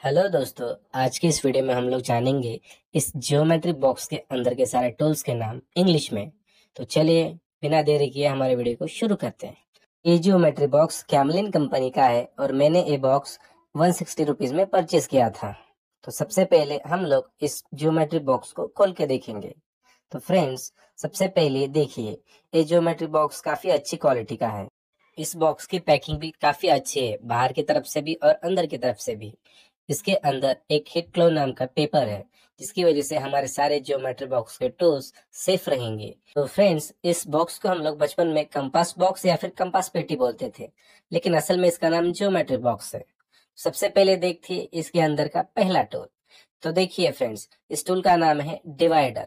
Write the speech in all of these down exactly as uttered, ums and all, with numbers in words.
Hello दोस्तों। आज की इस वीडियो में हम लोग जानेंगे इस ज्योमेट्री बॉक्स के अंदर के सारे टूल्स के नाम इंग्लिश में। तो चलिए बिना देरी किए हमारे वीडियो को शुरू करते हैं। ये ज्योमेट्री बॉक्स कैमलिन कंपनी का है और मैंने ये बॉक्स वन सिक्सटी रुपीज में परचेज किया था। तो सबसे पहले हम लोग इस ज्योमेट्री बॉक्स को खोल के देखेंगे। तो फ्रेंड्स, सबसे पहले देखिए, ये ज्योमेट्री बॉक्स काफी अच्छी क्वालिटी का है। इस बॉक्स की पैकिंग भी काफी अच्छी है, बाहर की तरफ से भी और अंदर की तरफ से भी। इसके अंदर एक हिट क्लो नाम का पेपर है, जिसकी वजह से हमारे सारे ज्योमेट्री बॉक्स के टूल्स सेफ रहेंगे। तो फ्रेंड्स, इस बॉक्स को हम लोग बचपन में कंपास बॉक्स या फिर कंपास पेटी बोलते थे, लेकिन असल में इसका नाम ज्योमेट्री बॉक्स है। सबसे पहले देखिए इसके अंदर का पहला टूल। तो देखिए फ्रेंड्स, इस टूल का नाम है डिवाइडर।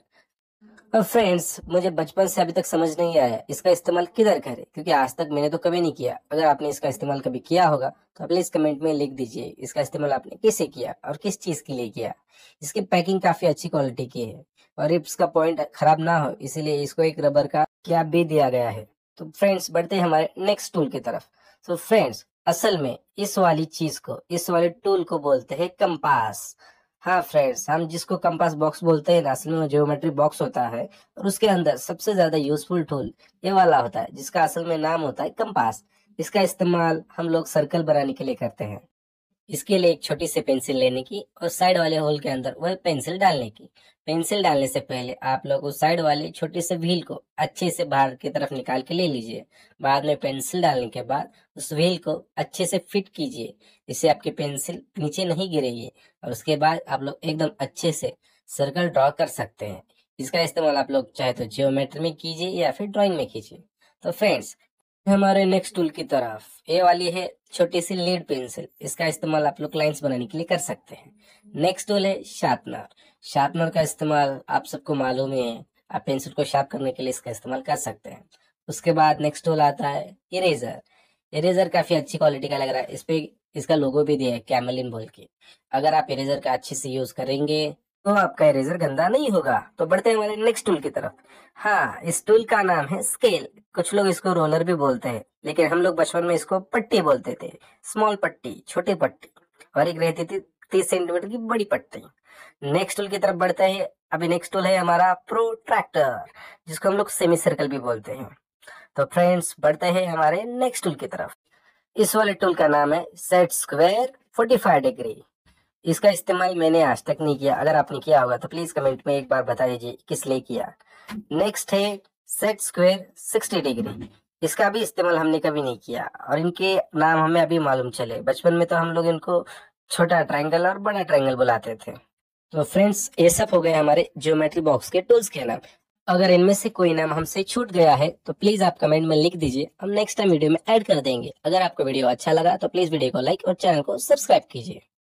अब फ्रेंड्स, मुझे बचपन से अभी तक समझ नहीं आया इसका इस्तेमाल किधर करें, क्योंकि आज तक मैंने तो कभी नहीं किया। अगर आपने इसका इस्तेमाल कभी किया होगा तो प्लीज कमेंट में लिख दीजिए इसका इस्तेमाल आपने कैसे किया और किस चीज के लिए किया। इसकी पैकिंग काफी अच्छी क्वालिटी की है और इसका पॉइंट खराब ना हो इसीलिए इसको एक रबर का कैप भी दिया गया है। तो फ्रेंड्स, बढ़ते हैं हमारे नेक्स्ट टूल की तरफ। तो फ्रेंड्स, असल में इस वाली चीज को, इस वाले टूल को बोलते हैं कंपास। हाँ फ्रेंड्स, हम जिसको कंपास बॉक्स बोलते हैं ना, असल में ज्योमेट्री बॉक्स होता है और उसके अंदर सबसे ज्यादा यूजफुल टूल ये वाला होता है, जिसका असल में नाम होता है कंपास। इसका इस्तेमाल हम लोग सर्कल बनाने के लिए करते हैं। इसके लिए एक छोटी सी पेंसिल लेने की और साइड वाले होल के अंदर वह पेंसिल डालने की। पेंसिल डालने से पहले आप लोग उस साइड वाले छोटे से व्हील को अच्छे से बाहर की तरफ निकाल के ले लीजिए। बाद में पेंसिल डालने के बाद उस व्हील को अच्छे से फिट कीजिए, जिससे आपकी पेंसिल नीचे नहीं गिरेगी। और उसके बाद आप लोग एकदम अच्छे से सर्कल ड्रॉ कर सकते हैं। इसका इस्तेमाल आप लोग चाहे तो ज्योमेट्री में कीजिए या फिर ड्राइंग में कीजिए। तो फ्रेंड्स, हमारे नेक्स्ट टूल की तरफ, ये वाली है छोटी सी लीड पेंसिल। इसका इस्तेमाल आप लोग लाइंस बनाने के लिए कर सकते हैं। नेक्स्ट टूल है शार्पनर। शार्पनर का इस्तेमाल आप सबको मालूम ही है, आप पेंसिल को शार्प करने के लिए इसका इस्तेमाल कर सकते हैं। उसके बाद नेक्स्ट टूल आता है इरेजर। इरेजर काफी अच्छी क्वालिटी का लग रहा है, इस पे इसका लोगो भी दिया है कैमलिन बोल के। अगर आप इरेजर का अच्छे से यूज करेंगे तो आपका इरेजर गंदा नहीं होगा। तो बढ़ते हैं हमारे नेक्स्ट टूल की तरफ। हाँ, इस टूल का नाम है स्केल। कुछ लोग इसको रोलर भी बोलते हैं, लेकिन हम लोग बचपन में इसको पट्टी बोलते थे। स्मॉल पट्टी, छोटी पट्टी, और एक रहती थी तीस सेंटीमीटर की बड़ी पट्टी। नेक्स्ट टूल की तरफ बढ़ते हैं। अभी नेक्स्ट टूल है हमारा प्रोट्रैक्टर, जिसको हम लोग सेमी सर्कल भी बोलते हैं। तो फ्रेंड्स, बढ़ते हैं हमारे नेक्स्ट टूल की तरफ। इस वाले टूल का नाम है set square forty five degree. इसका इस्तेमाल मैंने आज तक नहीं किया, अगर आपने किया होगा तो प्लीज कमेंट में एक बार बता दीजिए किस लिए किया। नेक्स्ट है सेट स्क्वायर सिक्सटी डिग्री। इसका भी इस्तेमाल हमने कभी नहीं किया और इनके नाम हमें अभी मालूम चले। बचपन में तो हम लोग इनको छोटा ट्रायंगल और बड़ा ट्रायंगल बुलाते थे। तो फ्रेंड्स, ये सब हो गए हमारे ज्योमेट्री बॉक्स के टूल्स के नाम। अगर इनमें से कोई नाम हमसे छूट गया है तो प्लीज आप कमेंट में लिख दीजिए, हम नेक्स्ट टाइम वीडियो में ऐड कर देंगे। अगर आपको वीडियो अच्छा लगा तो प्लीज वीडियो को लाइक और चैनल को सब्सक्राइब कीजिए।